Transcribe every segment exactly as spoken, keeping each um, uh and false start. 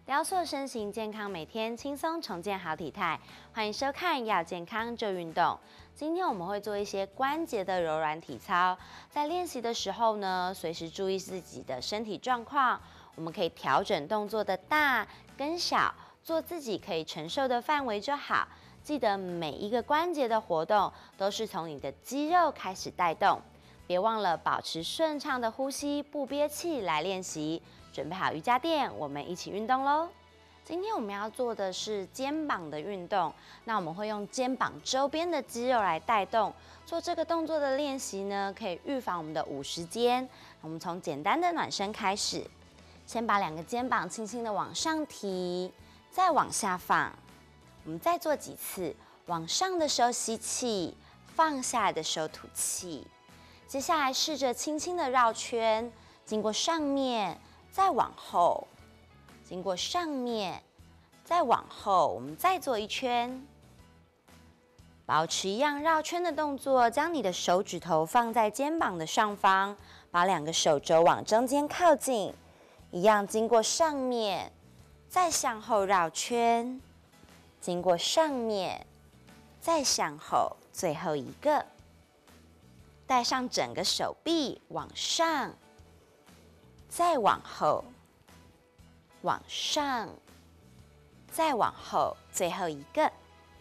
雕塑身形健康，每天轻松重建好体态。欢迎收看《要健康就运动》。今天我们会做一些关节的柔软体操，在练习的时候呢，随时注意自己的身体状况，我们可以调整动作的大跟小，做自己可以承受的范围就好。记得每一个关节的活动都是从你的肌肉开始带动，别忘了保持顺畅的呼吸，不憋气来练习。准备好瑜伽垫，我们一起运动咯。今天我们要做的是肩膀的运动，那我们会用肩膀周边的肌肉来带动。做这个动作的练习呢，可以预防我们的五十肩。我们从简单的暖身开始，先把两个肩膀轻轻的往上提，再往下放。我们再做几次，往上的时候吸气，放下来的时候吐气。接下来试着轻轻的绕圈，经过上面，再往后，经过上面，再往后，我们再做一圈，保持一样绕圈的动作，将你的手指头放在肩膀的上方，把两个手肘往中间靠近，一样经过上面，再向后绕圈，经过上面，再向后，最后一个，带上整个手臂往上，再往后，往上，再往后，最后一个。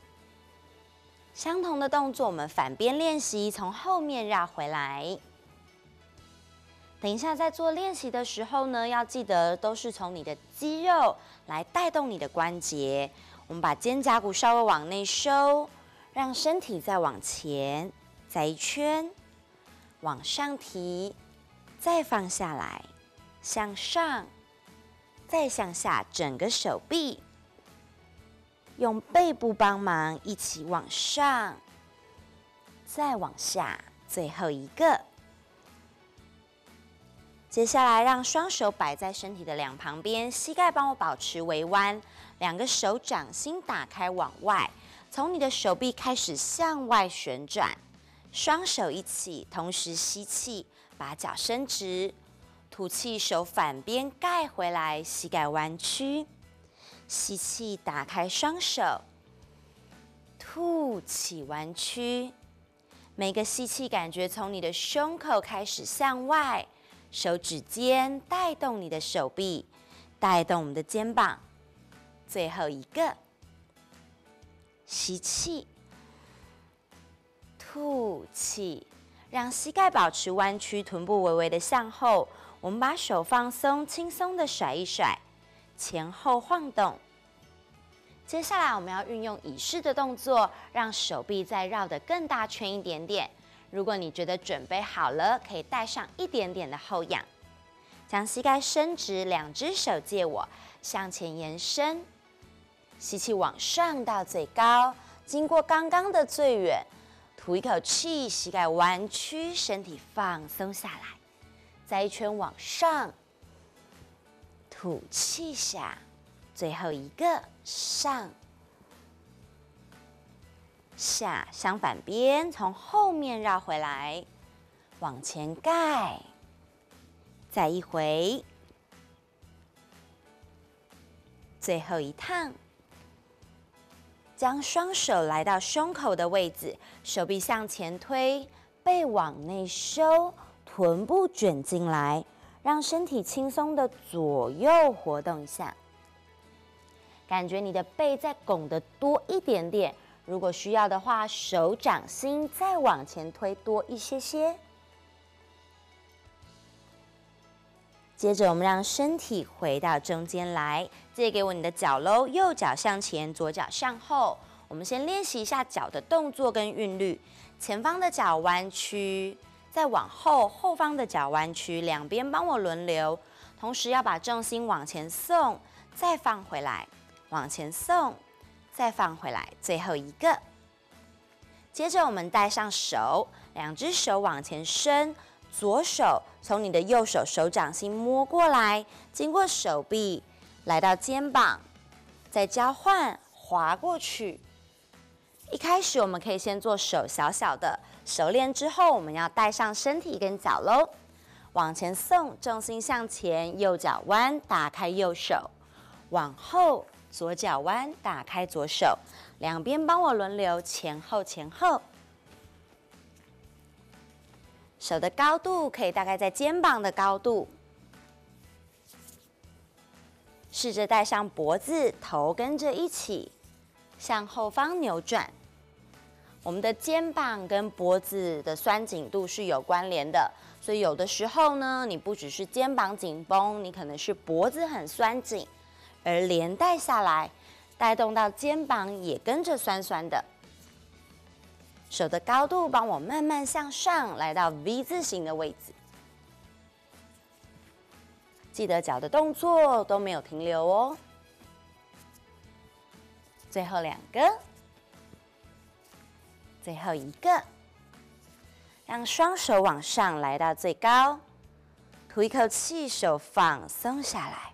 相同的动作，我们反边练习，从后面绕回来。等一下在做练习的时候呢，要记得都是从你的肌肉来带动你的关节。我们把肩胛骨稍微往内收，让身体再往前，再一圈，往上提，再放下来。向上，再向下，整个手臂用背部帮忙，一起往上，再往下，最后一个。接下来让双手摆在身体的两旁边，膝盖帮我保持微弯，两个手掌心打开往外，从你的手臂开始向外旋转，双手一起，同时吸气，把脚伸直。吐气，手反边盖回来，膝盖弯曲。吸气，打开双手。吐气，弯曲。每个吸气，感觉从你的胸口开始向外，手指尖带动你的手臂，带动我们的肩膀。最后一个，吸气，吐气，让膝盖保持弯曲，臀部微微的向后。我们把手放松，轻松的甩一甩，前后晃动。接下来我们要运用椅式的动作，让手臂再绕得更大圈一点点。如果你觉得准备好了，可以带上一点点的后仰，将膝盖伸直，两只手借我，向前延伸。吸气往上到最高，经过刚刚的最远，吐一口气，膝盖弯曲，身体放松下来。再一圈往上，吐气下，最后一个上下，相反边从后面绕回来，往前盖，再一回，最后一趟。将双手来到胸口的位置，手臂向前推，背往内收。臀部卷进来，让身体轻松的左右活动一下，感觉你的背再拱得多一点点。如果需要的话，手掌心再往前推多一些些。接着我们让身体回到中间来，借给我你的脚喽，右脚向前，左脚向后。我们先练习一下脚的动作跟韵律，前方的脚弯曲。再往后，后方的脚弯曲，两边帮我轮流，同时要把重心往前送，再放回来，往前送，再放回来，最后一个。接着我们带上手，两只手往前伸，左手从你的右手手掌心摸过来，经过手臂，来到肩膀，再交换，滑过去。一开始我们可以先做手小小的，熟练之后我们要带上身体跟脚喽。往前送，重心向前，右脚弯，打开右手， 往后，左脚弯，打开左手，两边帮我轮流前后前后。手的高度可以大概在肩膀的高度。试着带上脖子，头跟着一起向后方扭转。我们的肩膀跟脖子的酸紧度是有关联的，所以有的时候呢，你不只是肩膀紧绷，你可能是脖子很酸紧，而连带下来，带动到肩膀也跟着酸酸的。手的高度帮我慢慢向上，来到 V 字形的位置。记得脚的动作都没有停留哦。最后两个，最后一个，让双手往上来到最高，吐一口气，手放松下来，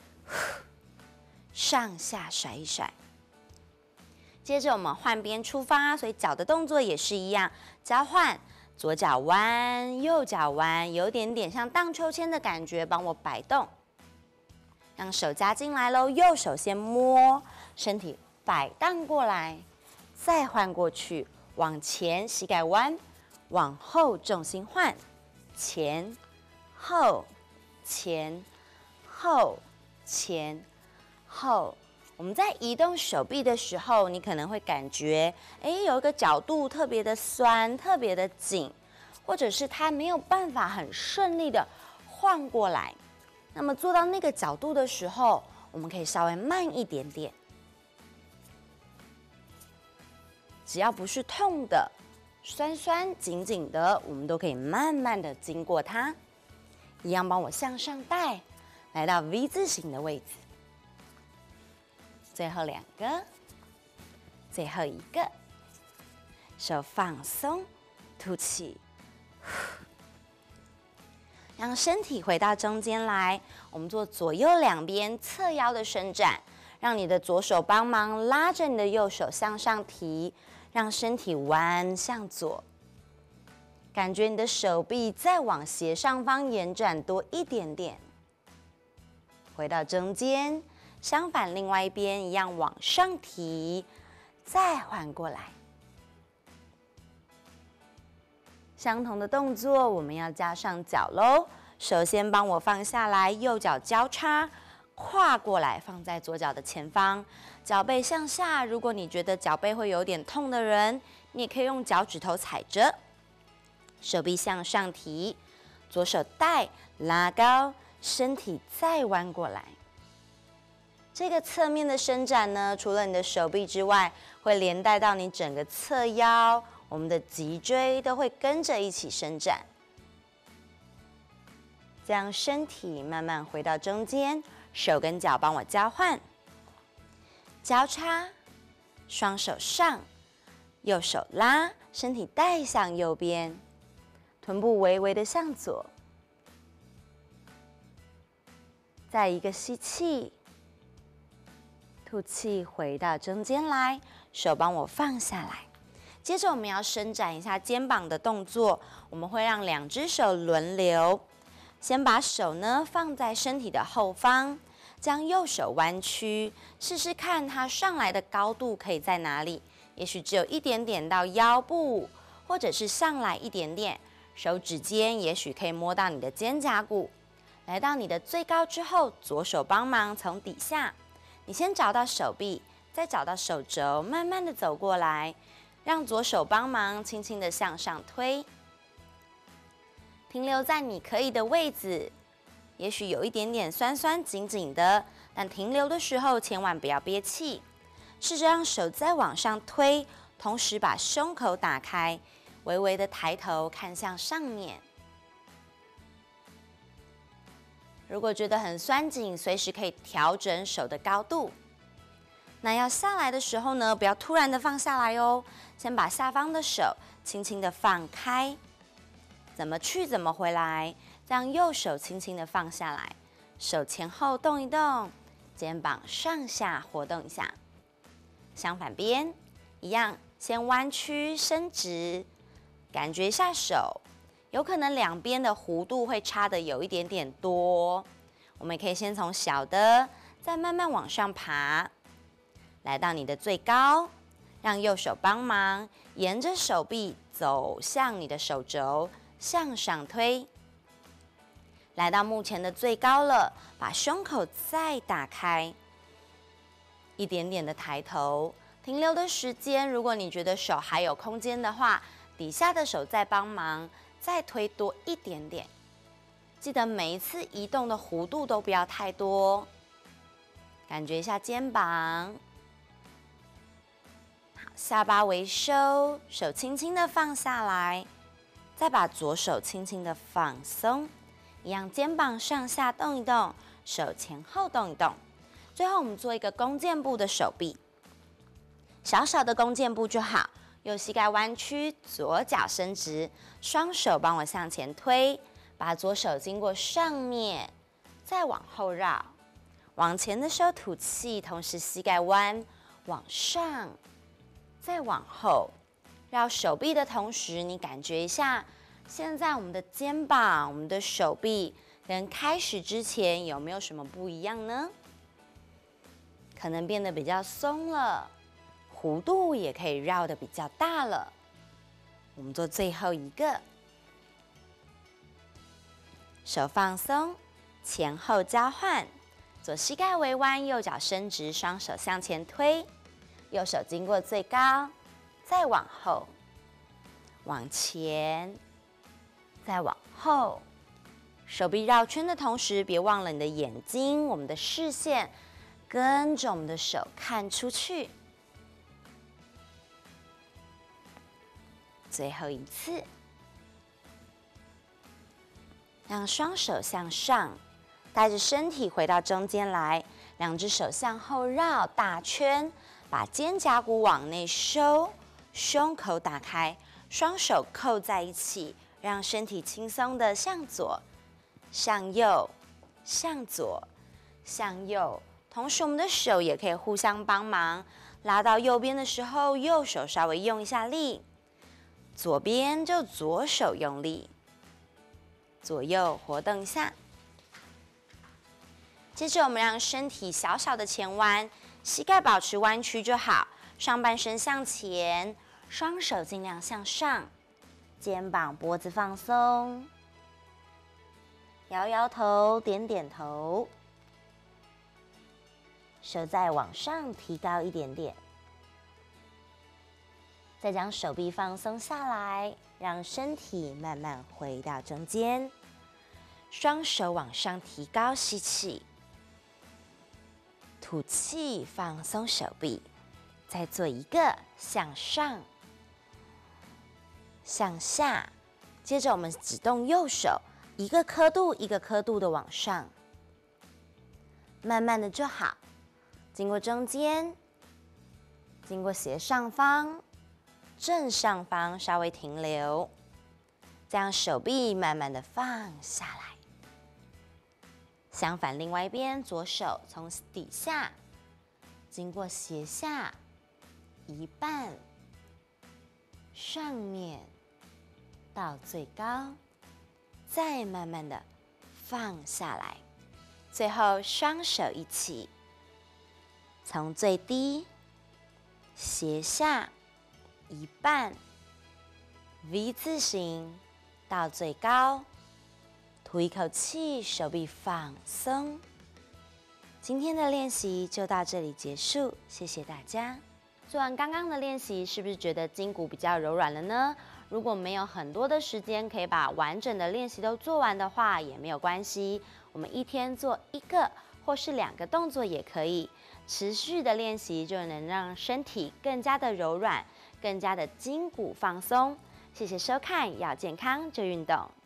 上下甩一甩。接着我们换边出发，所以脚的动作也是一样，交换，左脚弯，右脚弯，有点点像荡秋千的感觉，帮我摆动。让手加进来喽，右手先摸，身体摆荡过来，再换过去，往前，膝盖弯，往后，重心换，前后前后前后。我们在移动手臂的时候，你可能会感觉，哎，有一个角度特别的酸，特别的紧，或者是它没有办法很顺利的换过来。那么做到那个角度的时候，我们可以稍微慢一点点。只要不是痛的、酸酸紧紧的，我们都可以慢慢的经过它。一样帮我向上带，来到 V 字形的位置。最后两个，最后一个，手放松，吐气，让身体回到中间来。我们做左右两边侧腰的伸展，让你的左手帮忙拉着你的右手向上提，让身体弯向左。感觉你的手臂再往斜上方延展多一点点，回到中间。相反，另外一边一样往上提，再换过来。相同的动作，我们要加上脚喽。首先帮我放下来，右脚交叉，跨过来，放在左脚的前方，脚背向下。如果你觉得脚背会有点痛的人，你也可以用脚趾头踩着，手臂向上提，左手带拉高，身体再弯过来。这个侧面的伸展呢，除了你的手臂之外，会连带到你整个侧腰，我们的脊椎都会跟着一起伸展。将身体慢慢回到中间，手跟脚帮我交换，交叉，双手上，右手拉，身体带向右边，臀部微微的向左。再一个吸气。吐气，回到中间来，手帮我放下来。接着我们要伸展一下肩膀的动作，我们会让两只手轮流，先把手呢放在身体的后方，将右手弯曲，试试看它上来的高度可以在哪里。也许只有一点点到腰部，或者是上来一点点，手指尖也许可以摸到你的肩胛骨。来到你的最高之后，左手帮忙从底下。你先找到手臂，再找到手肘，慢慢的走过来，让左手帮忙轻轻的向上推，停留在你可以的位置。也许有一点点酸酸紧紧的，但停留的时候千万不要憋气。试着让手再往上推，同时把胸口打开，微微的抬头看向上面。如果觉得很酸紧，随时可以调整手的高度。那要下来的时候呢，不要突然的放下来哦，先把下方的手轻轻的放开，怎么去怎么回来，让右手轻轻的放下来，手前后动一动，肩膀上下活动一下。相反边一样，先弯曲伸直，感觉一下手。有可能两边的弧度会差的有一点点多，我们可以先从小的， 再慢慢往上爬，来到你的最高，让右手帮忙，沿着手臂走向你的手肘，向上推。来到目前的最高了，把胸口再打开，一点点的抬头。停留的时间，如果你觉得手还有空间的话，底下的手再帮忙，再推多一点点。记得每一次移动的弧度都不要太多。感觉一下肩膀，好，下巴微收，手轻轻的放下来，再把左手轻轻的放松，一样肩膀上下动一动，手前后动一动。最后我们做一个弓箭步的手臂，小小的弓箭步就好。右膝盖弯曲，左脚伸直，双手帮我向前推，把左手经过上面，再往后绕。往前的时候吐气，同时膝盖弯往上，再往后，绕手臂的同时，你感觉一下，现在我们的肩膀、我们的手臂跟开始之前有没有什么不一样呢？可能变得比较松了，弧度也可以绕得比较大了。我们做最后一个，手放松，前后交换。左膝盖微弯，右脚伸直，双手向前推，右手经过最高，再往后，往前，再往后。手臂绕圈的同时，别忘了你的眼睛，我们的视线跟着我们的手看出去。最后一次，让双手向上。带着身体回到中间来，两只手向后绕大圈，把肩胛骨往内收，胸口打开，双手扣在一起，让身体轻松的向左、向右、向左、向右。同时，我们的手也可以互相帮忙，拉到右边的时候，右手稍微用一下力，左边就左手用力，左右活动一下。接着，我们让身体小小的前弯，膝盖保持弯曲就好。上半身向前，双手尽量向上，肩膀、脖子放松，摇摇头，点点头，手再往上提高一点点。再将手臂放松下来，让身体慢慢回到中间。双手往上提高，吸气。吐气，放松手臂，再做一个向上、向下。接着我们只动右手，一个刻度一个刻度的往上，慢慢的就好。经过中间，经过斜上方、正上方稍微停留，这样手臂慢慢的放下来。相反，另外一边，左手从底下经过斜下一半，上面到最高，再慢慢的放下来。最后，双手一起从最低斜下一半 V 字形到最高。吐一口气，手臂放松。今天的练习就到这里结束，谢谢大家。做完刚刚的练习，是不是觉得筋骨比较柔软了呢？如果没有很多的时间可以把完整的练习都做完的话，也没有关系。我们一天做一个或是两个动作也可以，持续的练习就能让身体更加的柔软，更加的筋骨放松。谢谢收看，要健康就运动。